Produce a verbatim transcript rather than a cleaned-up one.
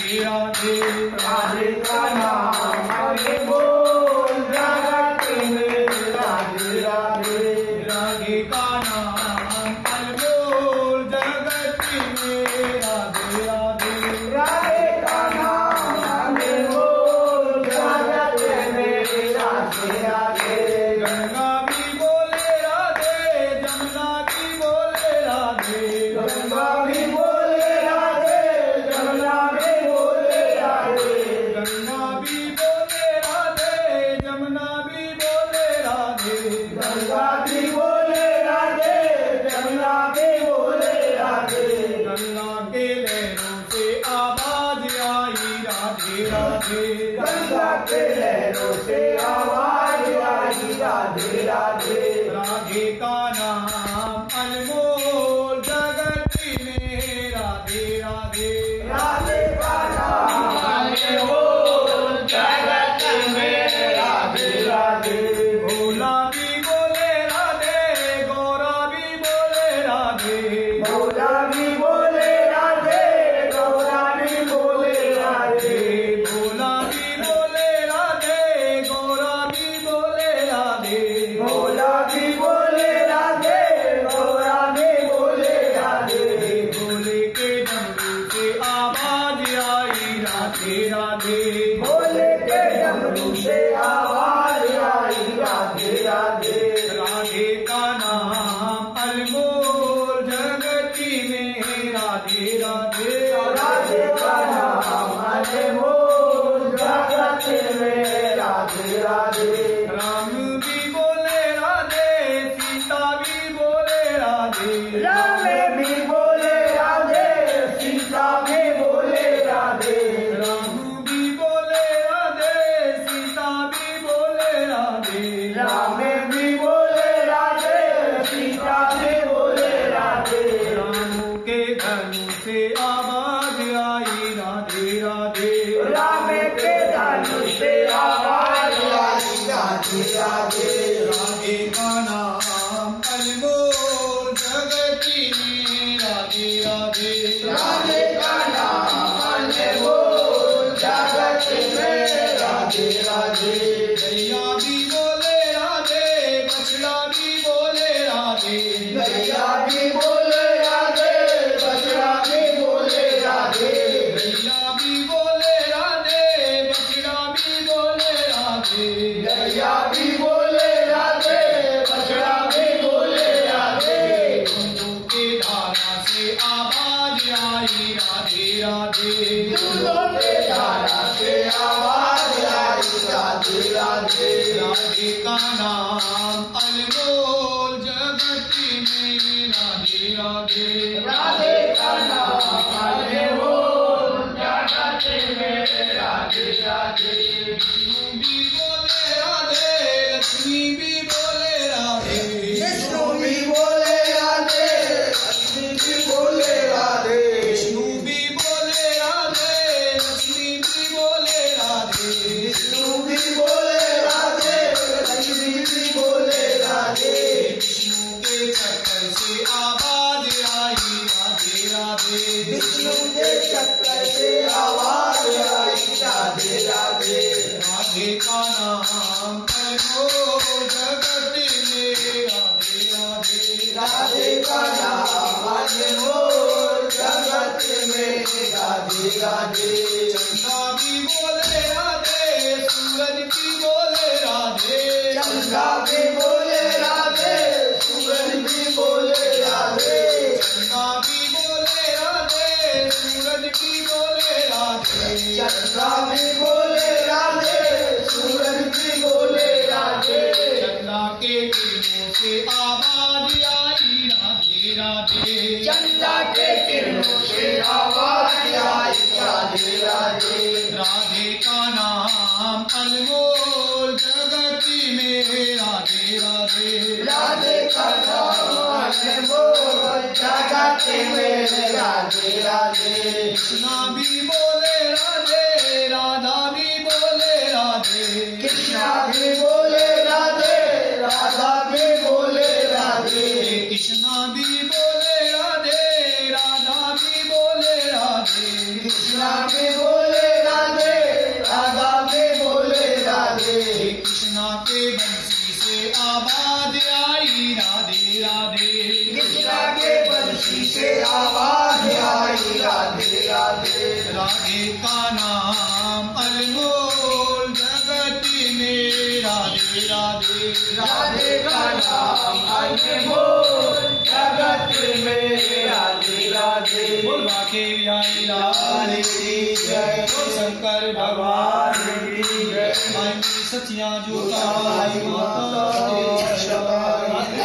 राधे राधे। राधे का नाम अनमोल जगत में राधे राधे। राधे का नाम अनमोल जगत में राधे राधे। राधे का नाम अनमोल जगत में राधे राधे। गंगा भी बोले राधे, जमुना भी बोले राधे। गंगा भी बोले राधे, जमुना भी बोले राधे। गंगा भी बोले राधे, जमुना भी बोले राधे। गंगा भी बोले राधे, जमुना भी बोले राधे। गंगा के लहरों से आवाज आई राधे राधे। गंगा के लहरों से आवाज आई राधे राधे। राधे का नाम अनमोल जगत में राधे राधे। राधे का नाम अनमोल जगत में राधे राधे। भोला भी बोले राधे, गौरा भी बोले राधे। भोला भी बोले राधे, गौरा भी बोले राधे। भोला भी बोले राधे, गौरा भी बोले राधे। भोला भी बोले राधे, गौरा भी बोले राधे। भोले के डमरू से आवाज आई राधे राधे। भोले के डमरू से आवाज आई राधे राधे। राधे का नाम अनमोल जगत में राधे राधे। राधे का नाम अनमोल जगत में राधे राधे। राम भी बोले राधे, सीता भी बोले राधे। राम भी बोले राधे, सीता भी बोले राधे। राम भी बोले राधे, सीता भी बोले राधे। राम भी बोले राधे, सीता भी बोले राधे। रामों के धनु से आवाज आई राधे राधे। राम के धनुष से आवाज आई राधे राधे। राधे का नाम अनमोल जगत में राधे राधे। राधे का नाम अनमोल जगत में राधे राधे। गैया भी बोले राधे, बछड़ा भी बोले राधे। गैया भी बोले राधे, बछड़ा भी बोले राधे। गैया भी बोले राधे, बछड़ा भी बोले राधे। गैया भी बोले राधे, बछड़ा भी बोले राधे। दोनों के धारा से आवाज आई राधे राधे। दूधों के धारा से आवाज आई राधे राधे। राधे का नाम अनमोल जगत में राधे राधे। राधे का नाम अनमोल जगत में राधे राधे। विष्णु भी बोले राधे, लक्ष्मी भी बोले राधे। विष्णु भी बोले राधे, लक्ष्मी भी बोले राधे। विष्णु भी बोले राधे, लक्ष्मी भी बोले राधे। विष्णु भी बोले राधे, लक्ष्मी भी बोले राधे। विष्णु के चक्कर से आवाज आई राधे राधे। विष्णु के चक्कर से आवाज आई राधे राधे। राधे का नाम अनमोल जगत में राधे राधे। राधे का नाम अनमोल जगत में राधे राधे। चंदा भी बोले राधे, सूरज भी बोले राधे। चंदा भी बोले राधे, सूरज भी बोले राधे। चंदा भी बोले राधे, सूरज भी बोले राधे। चंदा भी बोले राधे, सूरज भी बोले राधे। चंदा के किरणों से आवाज आई राधे राधे। चंदा के किरणों से आवाज आई राधे राधे। राधे का नाम अनमोल जगत में राधे राधे। राधे का नाम अनमोल जगत में राधे राधे। कृष्णा भी बोले राधे, राधा भी बोले राधे। कृष्णा भी बोले राधे, राधा भी बोले राधे। कृष्णा भी बोले राधे, राधा भी बोले राधे। कृष्णा भी बोले आवाज आई राधे राधे। कृष्णा के बंसी से आवाज आई राधे राधे। राधे का नाम अनमोल जगत में राधे राधे। राधे का नाम अनमोल जगत में राधे राधे। बोल बाके बिहारी लाल की जय। बोल शंकर भगवान की जय। माई सचिया जो माता